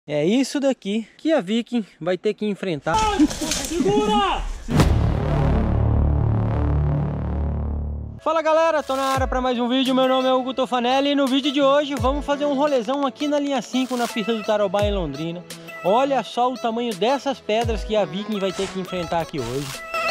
É isso daqui que a Viking vai ter que enfrentar. Segura! Fala galera, tô na área para mais um vídeo. Meu nome é Hugo Tofanelli e no vídeo de hoje vamos fazer um rolezão aqui na linha 5 na pista do Tarobá em Londrina. Olha só o tamanho dessas pedras que a Viking vai ter que enfrentar aqui hoje.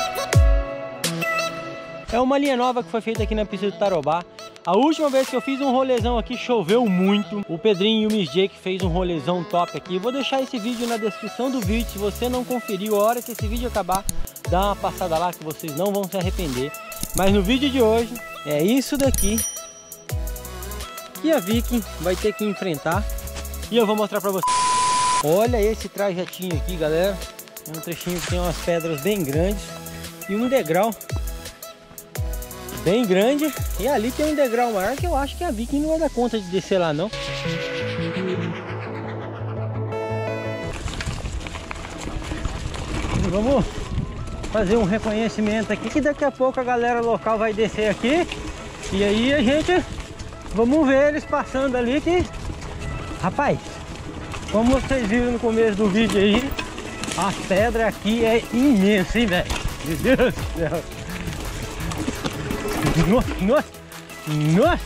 É uma linha nova que foi feita aqui na pista do Tarobá. A última vez que eu fiz um rolezão aqui choveu muito. O Pedrinho e o Miss Jake fez um rolezão top aqui. Vou deixar esse vídeo na descrição do vídeo. Se você não conferiu, a hora que esse vídeo acabar, dá uma passada lá que vocês não vão se arrepender. Mas no vídeo de hoje é isso daqui que a Viking vai ter que enfrentar. E eu vou mostrar pra vocês. Olha esse trajetinho aqui, galera. É um trechinho que tem umas pedras bem grandes e um degrau bem grande, e ali tem um degrau maior que eu acho que a Viking não vai dar conta de descer lá não. Vamos fazer um reconhecimento aqui, que daqui a pouco a galera local vai descer aqui, e aí a gente vamos ver eles passando ali. Que rapaz, como vocês viram no começo do vídeo aí, a pedra aqui é imensa, hein, velho? Meu Deus do céu. Nossa, nossa.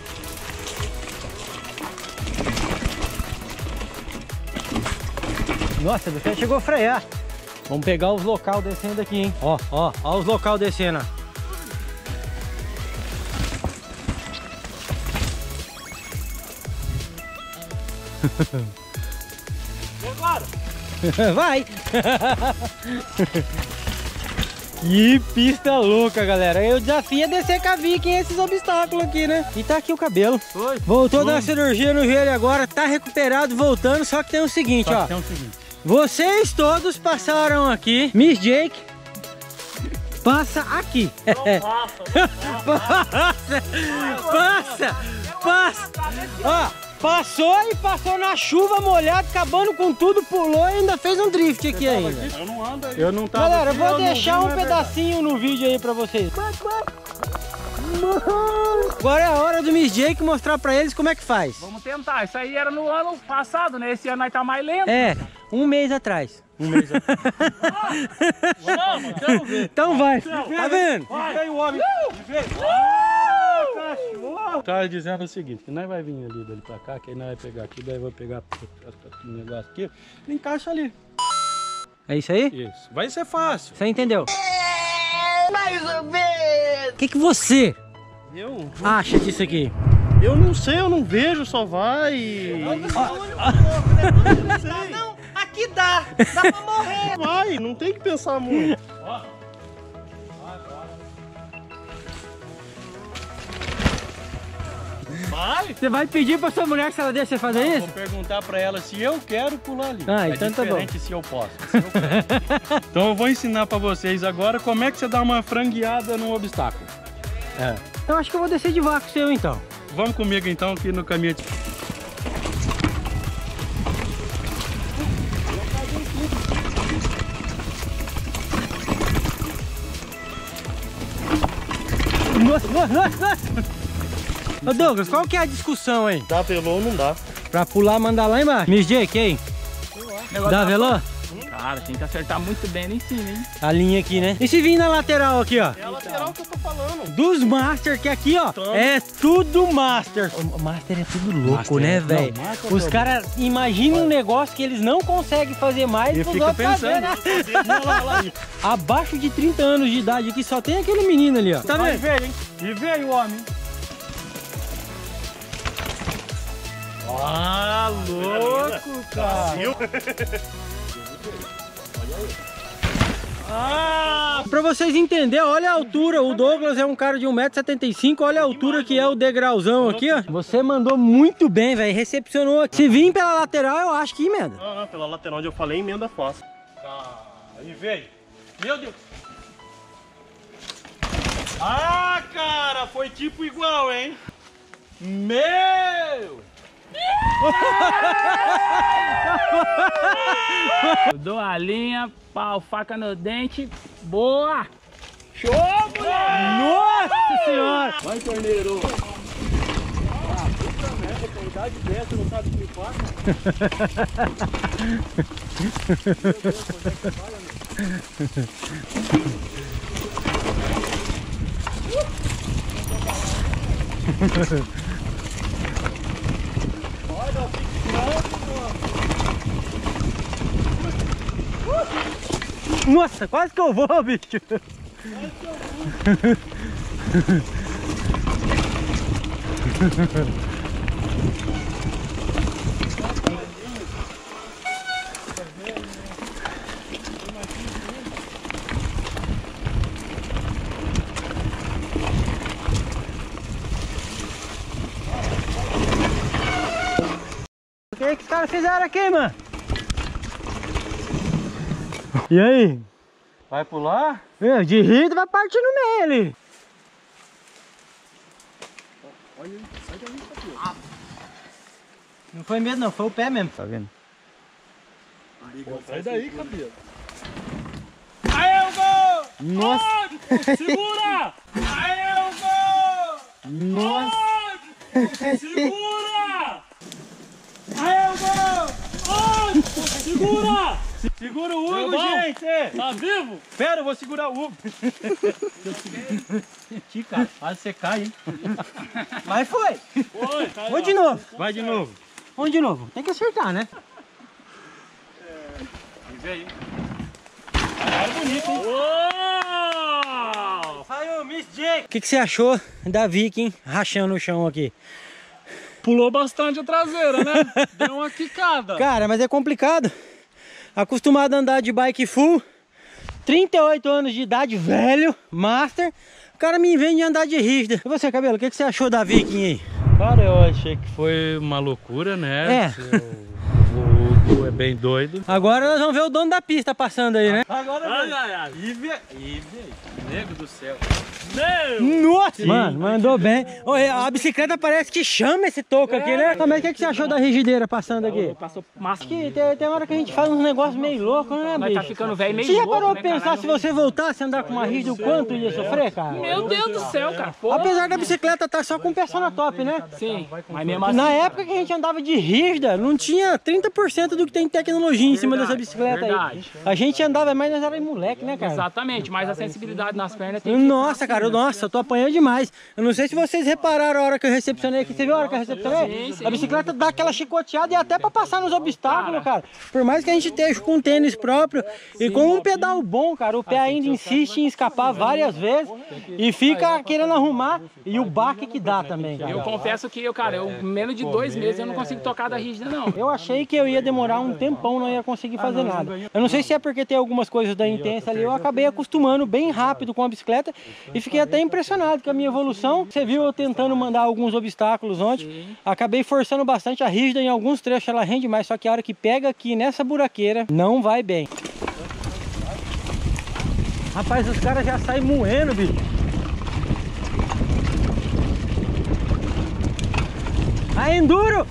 Nossa, você chegou a frear. Vamos pegar os local descendo aqui, hein? Ó os local descendo. E agora? Vai! Que pista louca, galera. Eu desafio a descer com a Viking esses obstáculos aqui, né? E tá aqui o cabelo. Oi. Voltou da cirurgia no joelho agora, tá recuperado, voltando. Só que tem o seguinte, ó. Vocês todos passaram aqui. Miss Jake passa aqui. Passa. Ó, passou e passou na chuva molhado, acabando com tudo, pulou e ainda fez um drift aqui ainda. Eu não ando aí. Eu não tava. Galera, eu aqui, vou eu deixar não um vi, pedacinho no vídeo aí pra vocês. Agora é a hora do Miss Jake mostrar pra eles como é que faz. Vamos tentar. Isso aí era no ano passado, né? Esse ano nós tá mais lento. É, um mês atrás. Vamos, quero ver. Então vai, tá vendo? Veio o homem. Cachorro. Tá dizendo o seguinte, que nós vai vir ali dele pra cá, que aí nós vai pegar aqui, daí vai pegar o negócio aqui, encaixa ali. É isso aí? Isso. Vai ser fácil. Você entendeu? Mais ou menos! O que você acha disso aqui? Eu não sei, eu não vejo, só vai. Não, aqui dá pra morrer. Vai, não tem que pensar muito. Vai. Você vai pedir pra sua mulher se ela deixa você fazer isso? Vou perguntar pra ela se eu quero pular ali. Ah, então tá bom. É diferente se eu posso. Se eu quero. Então eu vou ensinar pra vocês agora como é que você dá uma frangueada num obstáculo. Eu acho que eu vou descer de vácuo seu então. Vamos comigo então aqui no caminho. Nossa. Ô Douglas, qual que é a discussão aí? Dá velô ou não dá? Pra pular, mandar lá embaixo. Miss Jake, hein? Dá velô? Cara, tem que acertar muito bem ali em cima, hein? A linha aqui, né? E se vir na lateral aqui, ó? É a lateral que eu tô falando. Dos Master, que aqui, ó, é tudo Master. O Master é tudo louco, Master né, é- velho? não, Master Os é- caras imaginam um negócio que eles não conseguem fazer mais. E os fica outros pensando. fazendo. Olha lá. Abaixo de 30 anos de idade aqui, só tem aquele menino ali, ó. Tá Vai vendo? ver, hein? E veio o homem. Ah, louco, cara. Ah, pra vocês entenderem, olha a altura. O Douglas é um cara de 1,75 m. Olha a altura que é o degrauzão aqui, ó. Você mandou muito bem, velho. Recepcionou aqui. Se vir pela lateral, eu acho que emenda. Não, pela lateral onde eu falei, emenda fácil. Aí veio. Meu Deus. Ah, cara, foi tipo igual, hein? Meu! Dou a linha, pau, faca no dente. Boa! Show, moleque! Nossa senhora! Vai, torneiro! idade dessa, não sabe o que faz. Meu Deus, onde é que vai, amigo? Olha, Nossa, quase que eu vou, bicho. O que os caras fizeram aqui, mano? E aí? vai pular? De rir vai partir no meio ali. Olha aí, sai daí, cabelo. Não foi medo não, foi o pé mesmo. Tá vendo? Sai daí, cabelo. Aê, o gol! Nossa! Oh, segura! Aê, o gol! Nossa! Oh, segura! Aê, o gol! Oh, segura! Segura o Hugo, Meu gente! Tá vivo? Pera, eu vou segurar o Hugo. Senti, cara. Quase você cai, hein? Mas foi! Foi, tá aí, Vou ó. de novo. Vai de novo. Vamos de novo. Tem que acertar, né? E vem aí. Bonito, hein? Uou! Saiu, Miss Jake! O que você achou da Viking rachando o chão aqui? Pulou bastante a traseira, né? Deu uma quicada. Cara, mas é complicado. Acostumado a andar de bike full, 38 anos de idade, velho, master. O cara me vem de andar de rígida. E você, Cabelo, o que você achou da Viking aí? Cara, eu achei que foi uma loucura, né? O Hugo é bem doido. Agora nós vamos ver o dono da pista passando aí, né? Agora, Ai, ai, ai. nego do céu. Meu! Nossa! Mano, mandou bem. Olha, a bicicleta parece que chama esse toco aqui, né? Mas o que você achou da rigideira passando aqui? Passou massa. Que tem hora que a gente faz uns negócios meio loucos, né, Nós bicho? tá ficando velho meio Você já louco, parou né, pra pensar caralho? se você voltasse a andar com uma rígida, o quanto ia sofrer, cara? Meu Deus do céu, cara. Porra. Apesar da bicicleta estar só com persona top, né? Sim, mas mesmo assim... Na época que a gente andava de rígida, não tinha 30% do que tem tecnologia em cima dessa bicicleta aí. verdade. A gente andava mais, nós era moleque, né, cara? Exatamente, mas a sensibilidade nas pernas tem que... Nossa, cara, nossa, eu tô apanhando demais. Eu não sei se vocês repararam a hora que eu recepcionei aqui. Você viu a hora que eu recepcionei? Sim, sim. A bicicleta dá aquela chicoteada e até pra passar nos obstáculos, cara. Por mais que a gente esteja com um tênis próprio e com um pedal bom, cara, o pé ainda insiste em escapar várias vezes e fica querendo arrumar e o baque que dá também, cara. Eu confesso que, menos de 2 meses eu não consigo tocar da rígida, não. Eu achei que eu ia demorar um tempão, não ia conseguir fazer nada. Eu não sei se é porque tem algumas coisas da Intensa ali, eu acabei acostumando bem rápido com a bicicleta e fiquei até impressionado com a minha evolução. Você viu eu tentando mandar alguns obstáculos ontem, acabei forçando bastante a rígida, em alguns trechos ela rende mais, só que a hora que pega aqui nessa buraqueira, não vai bem. Rapaz, os caras já saem moendo, bicho. A Enduro!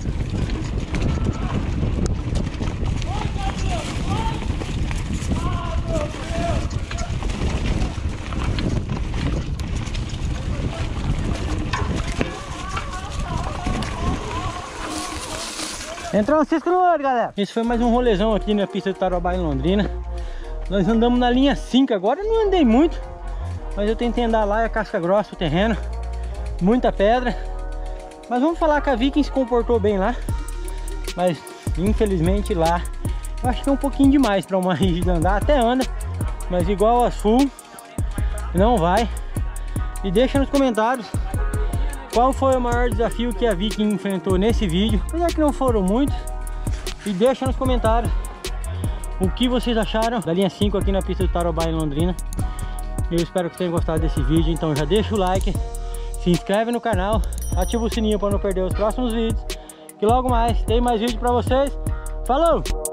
Entrou um cisco no olho, galera. Esse foi mais um rolezão aqui na pista de Tarobá em Londrina. Nós andamos na linha 5 agora. Eu não andei muito, mas eu tentei andar lá, é casca grossa o terreno, muita pedra. Mas vamos falar que a Viking se comportou bem lá. Mas infelizmente lá eu acho que é um pouquinho demais para uma rígida andar. Até anda, mas igual as full não vai. E deixa nos comentários qual foi o maior desafio que a Viking enfrentou nesse vídeo. Apesar que não foram muitos. E deixa nos comentários o que vocês acharam da linha 5 aqui na pista de Tarobá em Londrina. Eu espero que tenham gostado desse vídeo. Então já deixa o like, se inscreve no canal, ativa o sininho para não perder os próximos vídeos. Que logo mais tem mais vídeo para vocês. Falou!